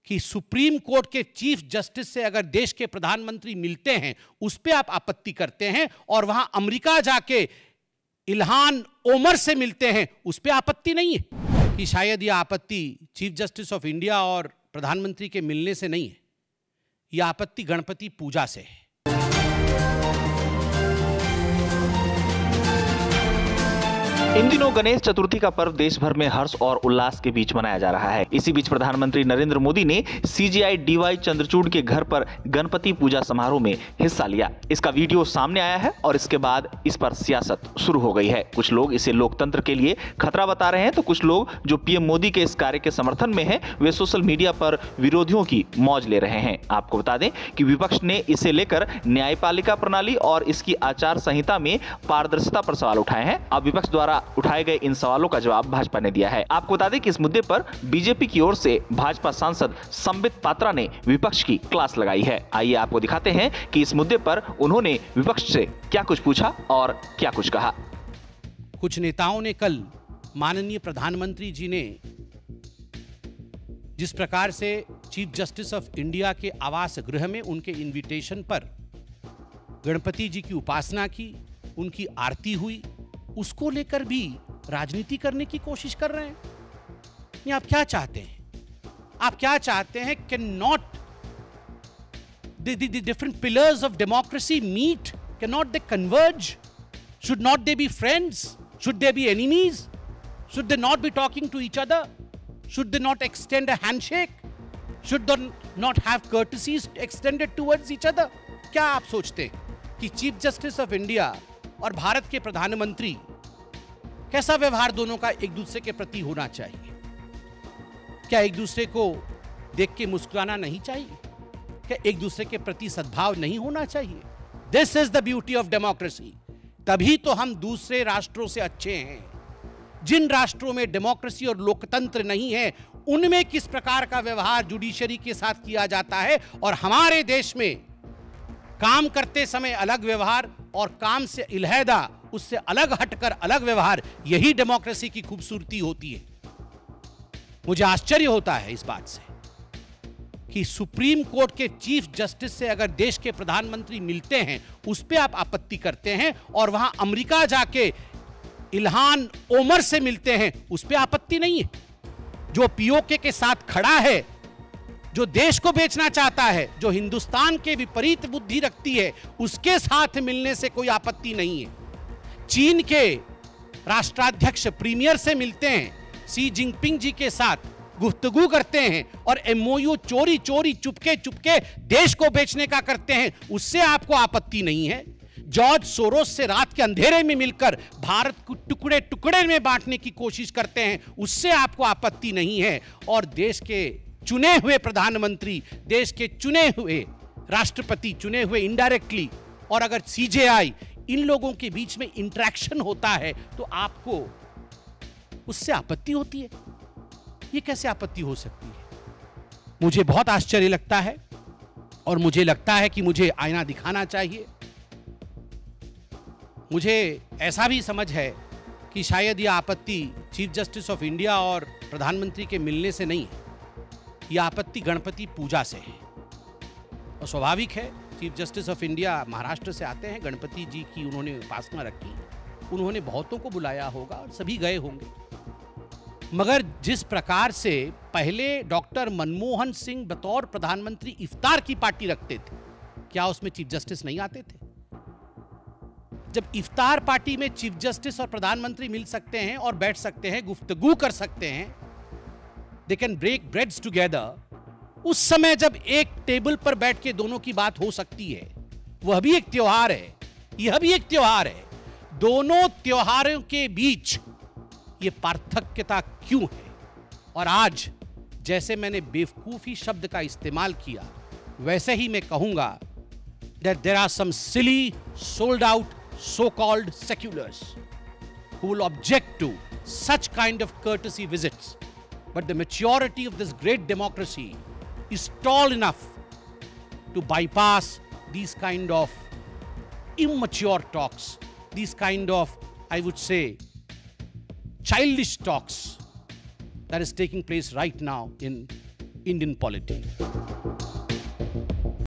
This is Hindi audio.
कि सुप्रीम कोर्ट के चीफ जस्टिस से अगर देश के प्रधानमंत्री मिलते हैं उस पे आप आपत्ति करते हैं, और वहां अमेरिका जाके इल्हान ओमर से मिलते हैं उस पे आपत्ति नहीं है। कि शायद यह आपत्ति चीफ जस्टिस ऑफ इंडिया और प्रधानमंत्री के मिलने से नहीं है, यह आपत्ति गणपति पूजा से है। इन दिनों गणेश चतुर्थी का पर्व देश भर में हर्ष और उल्लास के बीच मनाया जा रहा है। इसी बीच प्रधानमंत्री नरेंद्र मोदी ने सीजीआई डीवाई चंद्रचूड़ के घर पर गणपति पूजा समारोह में हिस्सा लिया। इसका वीडियो सामने आया है और इसके बाद इस पर सियासत शुरू हो गई है। कुछ लोग इसे लोकतंत्र के लिए खतरा बता रहे हैं, तो कुछ लोग जो पीएम मोदी के इस कार्य के समर्थन में हैं, वे सोशल मीडिया पर विरोधियों की मौज ले रहे हैं। आपको बता दें कि विपक्ष ने इसे लेकर न्यायपालिका प्रणाली और इसकी आचार संहिता में पारदर्शिता पर सवाल उठाए हैं। अब विपक्ष द्वारा उठाए गए इन सवालों का जवाब भाजपा ने दिया है। आपको बता दें कि इस मुद्दे पर बीजेपी की ओर से भाजपा सांसद संबित पात्रा ने विपक्ष की क्लास लगाई है। आइए आपको दिखाते हैं कि इस मुद्दे पर उन्होंने विपक्ष से क्या कुछ पूछा और क्या कुछ कहा। कुछ नेताओं ने कल माननीय प्रधानमंत्री जी ने जिस प्रकार से चीफ जस्टिस ऑफ इंडिया के आवास गृह में उनके इनविटेशन पर गणपति जी की उपासना की, उनकी आरती हुई, उसको लेकर भी राजनीति करने की कोशिश कर रहे हैं। ये आप क्या चाहते हैं? आप क्या चाहते हैं? Can not the different pillars of democracy meet? Can not they converge? Should not they be friends? Should they be enemies? Should they not be talking to each other? Should they not extend a handshake? Should they not have courtesies extended towards each other? क्या आप सोचते हैं कि चीफ जस्टिस ऑफ इंडिया और भारत के प्रधानमंत्री कैसा व्यवहार दोनों का एक दूसरे के प्रति होना चाहिए? क्या एक दूसरे को देख के मुस्कुराना नहीं चाहिए? क्या एक दूसरे के प्रति सद्भाव नहीं होना चाहिए? This is the beauty of democracy. तभी तो हम दूसरे राष्ट्रों से अच्छे हैं। जिन राष्ट्रों में डेमोक्रेसी और लोकतंत्र नहीं है, उनमें किस प्रकार का व्यवहार जुडिशरी के साथ किया जाता है, और हमारे देश में काम करते समय अलग व्यवहार और काम से इल्हैदा उससे अलग हटकर अलग व्यवहार, यही डेमोक्रेसी की खूबसूरती होती है। मुझे आश्चर्य होता है इस बात से कि सुप्रीम कोर्ट के चीफ जस्टिस से अगर देश के प्रधानमंत्री मिलते हैं उस पे आप आपत्ति करते हैं, और वहां अमेरिका जाके इल्हान ओमर से मिलते हैं उस पे आपत्ति नहीं है। जो पीओके के साथ खड़ा है, जो देश को बेचना चाहता है, जो हिंदुस्तान के विपरीत बुद्धि रखती है, उसके साथ मिलने से कोई आपत्ति नहीं है। चीन के राष्ट्राध्यक्ष प्रीमियर से मिलते हैं, शी जिनपिंग जी के साथ गुफ्तगू करते हैं, और एमओयू चोरी चोरी चुपके चुपके देश को बेचने का करते हैं, उससे आपको आपत्ति नहीं है। जॉर्ज सोरोस से रात के अंधेरे में मिलकर भारत को टुकड़े टुकड़े में बांटने की कोशिश करते हैं, उससे आपको आपत्ति नहीं है। और देश के चुने हुए प्रधानमंत्री, देश के चुने हुए राष्ट्रपति, चुने हुए इनडायरेक्टली, और अगर सीजेआई, इन लोगों के बीच में इंटरेक्शन होता है तो आपको उससे आपत्ति होती है। ये कैसे आपत्ति हो सकती है? मुझे बहुत आश्चर्य लगता है, और मुझे लगता है कि मुझे आईना दिखाना चाहिए। मुझे ऐसा भी समझ है कि शायद यह आपत्ति चीफ जस्टिस ऑफ इंडिया और प्रधानमंत्री के मिलने से नहीं है, यह आपत्ति गणपति पूजा से है। और स्वाभाविक है, chief justice of India Maharashtra से आते हैं, गणपति जी की उन्होंने उपासना रखी, उन्होंने बहुतों को बुलाया होगा और सभी गए होंगे। मगर जिस प्रकार से पहले डॉक्टर मनमोहन सिंह बतौर प्रधानमंत्री इफ्तार की पार्टी रखते थे, क्या उसमें चीफ जस्टिस नहीं आते थे? जब इफ्तार पार्टी में चीफ जस्टिस और प्रधानमंत्री मिल सकते हैं और बैठ सकते हैं, गुफ्तगू कर सकते हैं, they can break breads together, उस समय जब एक टेबल पर बैठ के दोनों की बात हो सकती है, वह भी एक त्योहार है, यह भी एक त्योहार है। दोनों त्योहारों के बीच ये पार्थक्यता क्यों है? और आज जैसे मैंने बेवकूफी शब्द का इस्तेमाल किया, वैसे ही मैं कहूंगा that there are some silly, sold out, so-called seculars who will object to such kind of courtesy visits. But the maturity of this great democracy is tall enough to bypass these kind of immature talks, these kind of, I would say, childish talks that is taking place right now in Indian polity.